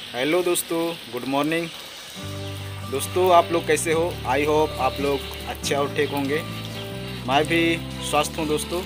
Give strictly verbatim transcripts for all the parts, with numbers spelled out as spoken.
Hello दोस्तों, good morning दोस्तों। आप लोग कैसे हो? आई होप आप लोग अच्छे और ठीक होंगे। मैं भी स्वस्थ हूँ दोस्तों।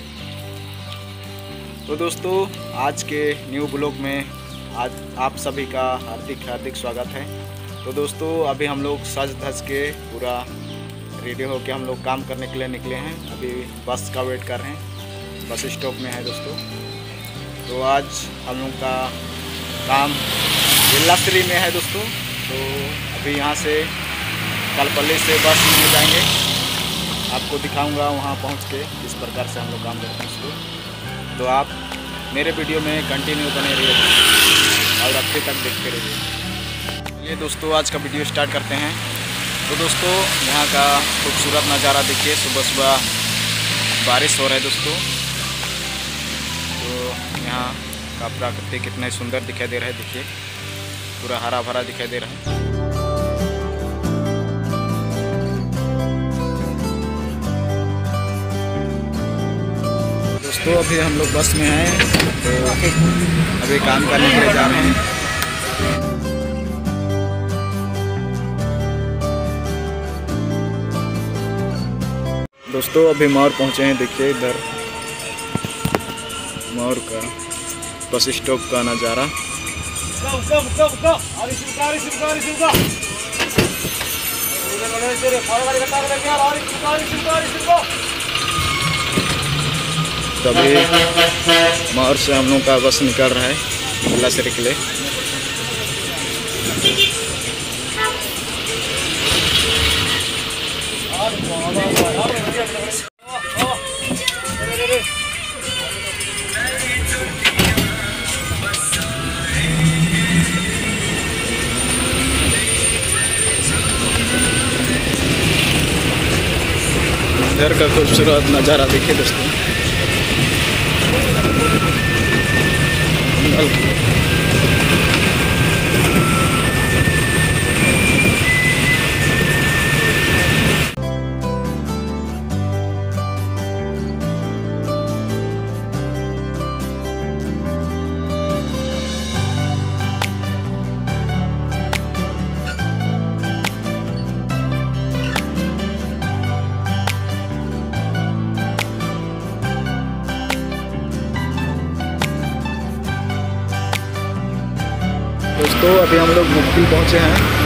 तो दोस्तों, आज के न्यू ब्लॉग में आज आप सभी का हार्दिक हार्दिक स्वागत है। तो दोस्तों, अभी हम लोग सज धज के पूरा रेडी होके हम लोग काम करने के लिए निकले हैं। अभी बस का वेट कर रहे हैं, बस स्टॉप में है दोस्तों। तो आज हम लोग का काम बेल्लाश्री में है दोस्तों। तो अभी यहाँ से कलपल्ली से बस में जाएंगे, आपको दिखाऊंगा वहाँ पहुँच के किस प्रकार से हम लोग काम करते हैं उसको। तो आप मेरे वीडियो में कंटिन्यू बने रहिए और अब तक देखते रहिए। चलिए दोस्तों, आज का वीडियो स्टार्ट करते हैं। तो दोस्तों, यहाँ का खूबसूरत नज़ारा देखिए। सुबह सुबह बारिश हो रहा है दोस्तों। तो यहाँ का प्रकृति कितना सुंदर दिखाई दे रहा है, देखिए पूरा हरा भरा दिखाई दे रहा है। दोस्तों, अभी हम लोग बस में हैं, तो अभी काम करने के लिए जा रहे हैं। दोस्तों, अभी मोर पहुंचे हैं, देखिए इधर मोर का बस स्टॉप का नज़ारा। तभी मोर से हम लोग का बस निकल रहा है बेल्लाश्री के लिए। इधर का खूबसूरत नज़ारा देखिए दोस्तों। दोस्तों, अभी हम लोग मुक्ति पहुंचे हैं।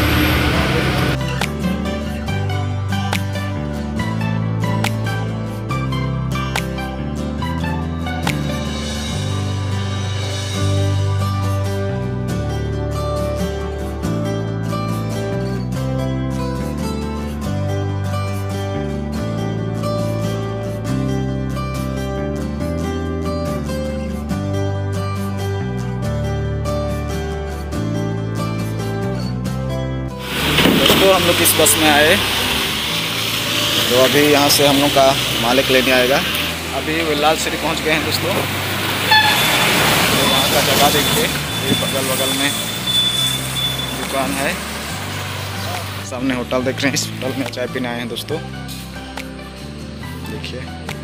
तो हम लोग इस बस में आए, तो अभी यहाँ से हम लोग का मालिक लेने आएगा। अभी बेल्लाश्री पहुँच गए हैं दोस्तों। तो वहाँ का जगह देखिए, ये बगल बगल में दुकान है, सामने होटल देख रहे हैं। इस होटल में चाय पीने आए हैं दोस्तों, देखिए।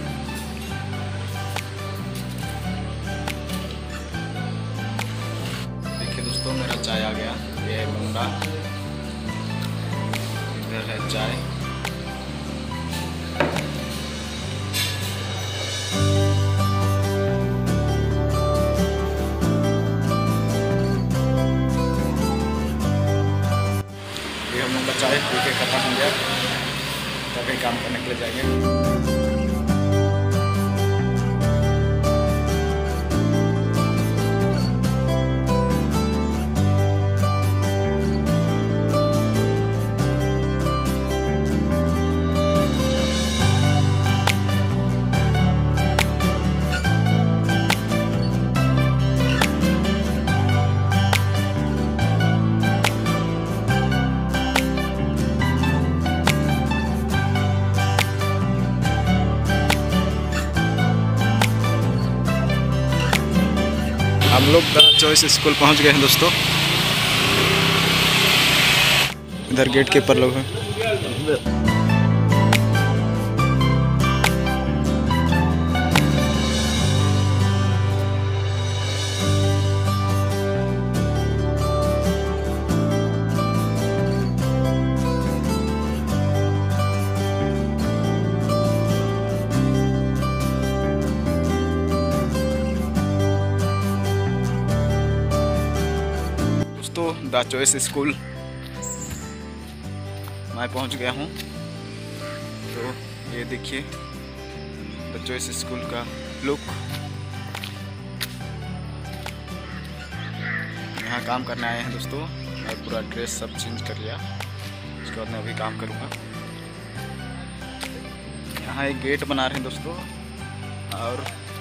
देखिए दोस्तों, मेरा चाय आ गया। ये है मुंडा, है चाय। ये हम लोग का चाय पी के खत्म हो गया, तभी काम करने के लिए जाएंगे। हम लोग का चॉइस स्कूल पहुंच गए हैं दोस्तों। इधर गेट के ऊपर लोग हैं। दोस्तों द चॉइस स्कूल मैं पहुंच गया हूं। तो ये देखिए द चॉइस स्कूल का लुक। यहाँ काम करने आए हैं दोस्तों। मैं पूरा ड्रेस सब चेंज कर लिया, उसके बाद मैं अभी काम करूँगा। यहाँ एक गेट बना रहे हैं दोस्तों, और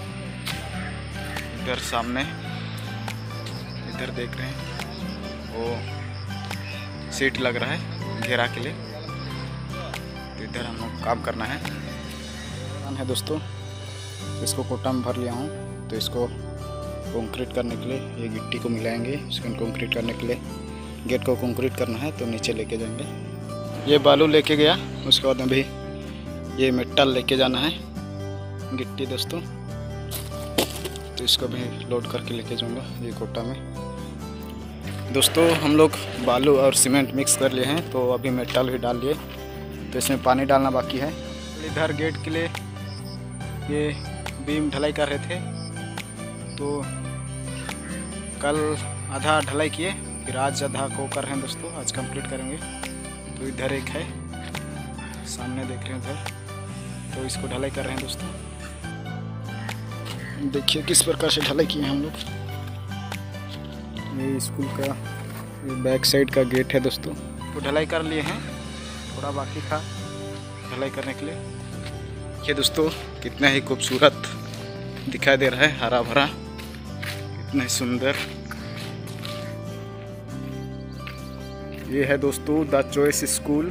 इधर सामने इधर देख रहे हैं वो सीट लग रहा है घेरा के लिए। तो इधर हम लोग काम करना है है दोस्तों। इसको कोटा में भर लिया हूँ। तो इसको कंक्रीट करने के लिए ये गिट्टी को मिलाएंगे। इसको कंक्रीट करने के लिए गेट को कंक्रीट करना है, तो नीचे लेके जाएंगे। ये बालू लेके गया, उसके बाद अभी ये मेटल लेके जाना है, गिट्टी दोस्तों। तो इसको भी लोड करके लेके जाऊंगा ये कोटा में। दोस्तों हम लोग बालू और सीमेंट मिक्स कर लिए हैं, तो अभी मेटल भी डाल लिए। तो इसमें पानी डालना बाकी है। इधर गेट के लिए ये बीम ढलाई कर रहे थे, तो कल आधा ढलाई किए, फिर आज आधा को कर रहे हैं दोस्तों। आज कंप्लीट करेंगे। तो इधर एक है सामने देख रहे हैं उधर, तो इसको ढलाई कर रहे हैं दोस्तों। देखिए किस प्रकार से ढलाई किए हम लोग। ये स्कूल का ये बैक साइड का गेट है दोस्तों। तो ढलाई कर लिए हैं, थोड़ा बाकी था ढलाई करने के लिए। ये दोस्तों कितना ही खूबसूरत दिखाई दे रहा है, हरा भरा, कितना सुंदर। ये है दोस्तों द चॉइस स्कूल।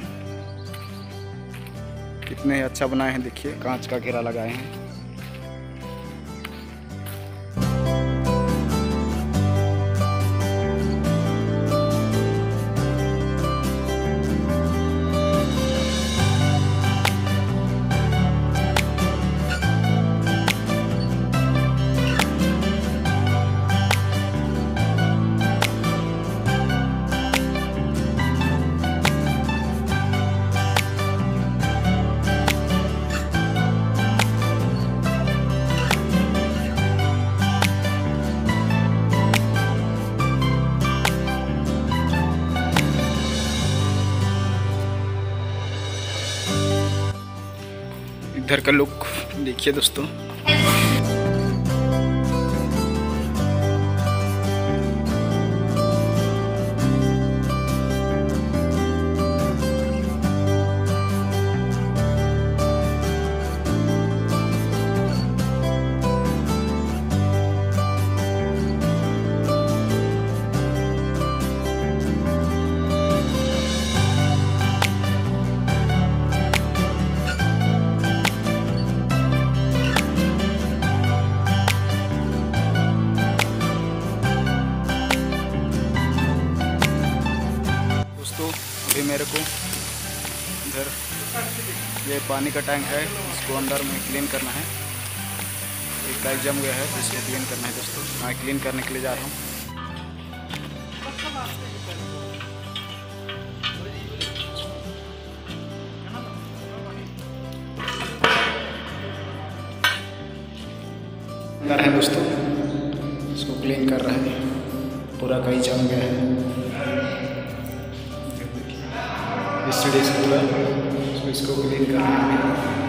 कितने अच्छा बनाए हैं, देखिए कांच का घेरा लगाए हैं। इधर का लुक देखिए दोस्तों। अभी मेरे को इधर ये पानी का टैंक है, इसको अंदर में क्लीन करना है। एक पाइप जम गया है, इसको क्लीन करना है दोस्तों। मैं क्लीन करने के लिए जा रहा हूँ। कर रहे हैं दोस्तों, इसको क्लीन कर रहे हैं। पूरा कहीं जम गया है सीढ़ी से पूरा, तो इसको क्लीन करना है।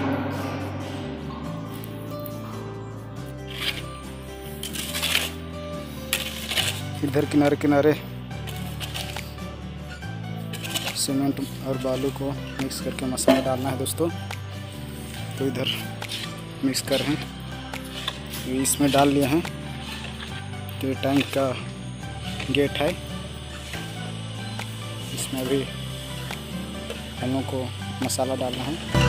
इधर किनारे किनारे सीमेंट और बालू को मिक्स करके मसाला डालना है दोस्तों। तो इधर मिक्स कर रहे हैं, तो इसमें डाल लिए हैं। तो ये टैंक का गेट है, इसमें भी हम लोग को मसाला डालना है।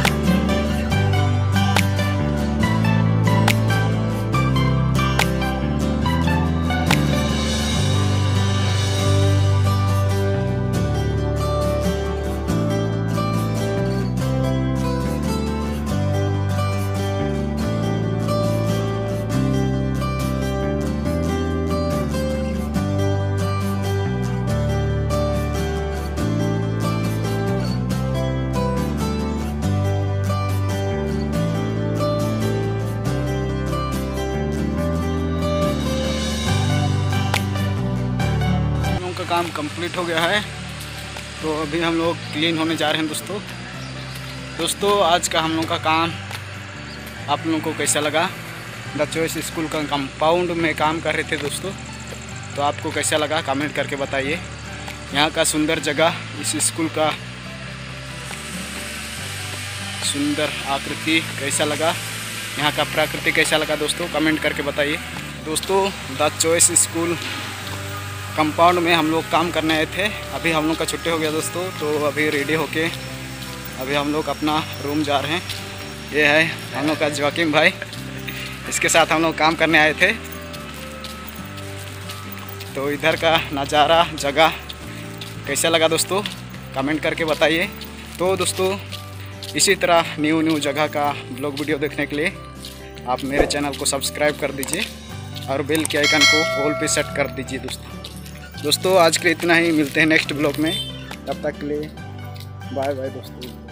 काम कंप्लीट हो गया है, तो अभी हम लोग क्लीन होने जा रहे हैं दोस्तों। दोस्तों आज का हम लोग का काम आप लोगों को कैसा लगा? द चॉइस स्कूल का कंपाउंड में काम कर रहे थे दोस्तों, तो आपको कैसा लगा कमेंट करके बताइए। यहाँ का सुंदर जगह, इस स्कूल का सुंदर आकृति कैसा लगा, यहाँ का प्रकृति कैसा लगा दोस्तों, कमेंट करके बताइए। दोस्तों द चॉइस स्कूल कंपाउंड में हम लोग काम करने आए थे। अभी हम लोग का छुट्टी हो गया दोस्तों, तो अभी रेडी होके अभी हम लोग अपना रूम जा रहे हैं। ये है हम लोग का जोकिम भाई, इसके साथ हम लोग काम करने आए थे। तो इधर का नज़ारा, जगह कैसा लगा दोस्तों, कमेंट करके बताइए। तो दोस्तों इसी तरह न्यू न्यू जगह का ब्लॉग वीडियो देखने के लिए आप मेरे चैनल को सब्सक्राइब कर दीजिए और बेल के आइकन को ऑल पे सेट कर दीजिए दोस्तों। दोस्तों आज के लिए इतना ही, मिलते हैं नेक्स्ट ब्लॉग में, तब तक के लिए बाय बाय दोस्तों।